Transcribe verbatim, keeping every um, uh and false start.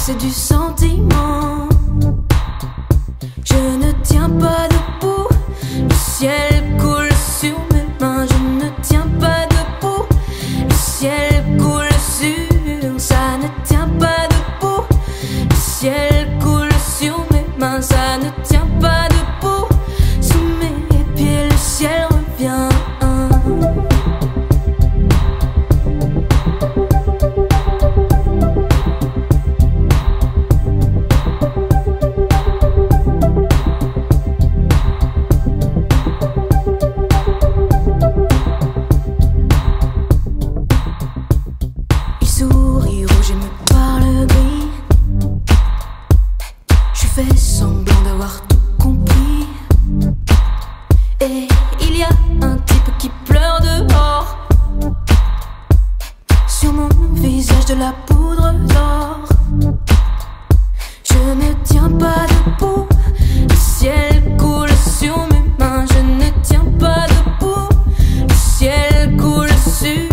c'est du sentiment. Je ne tiens pas debout, le ciel coule sur mes mains. Je ne tiens pas debout, le ciel coule sur. Ça ne tient pas debout, le ciel coule sur mes mains. Ça ne tient pas debout, sous mes pieds le ciel revient. Souris rouge et me parle gris. Je fais semblant d'avoir tout compris. Et il y a un type qui pleure dehors. Sur mon visage de la poudre d'or. Je ne tiens pas debout, le ciel coule sur mes mains. Je ne tiens pas debout, le ciel coule sur.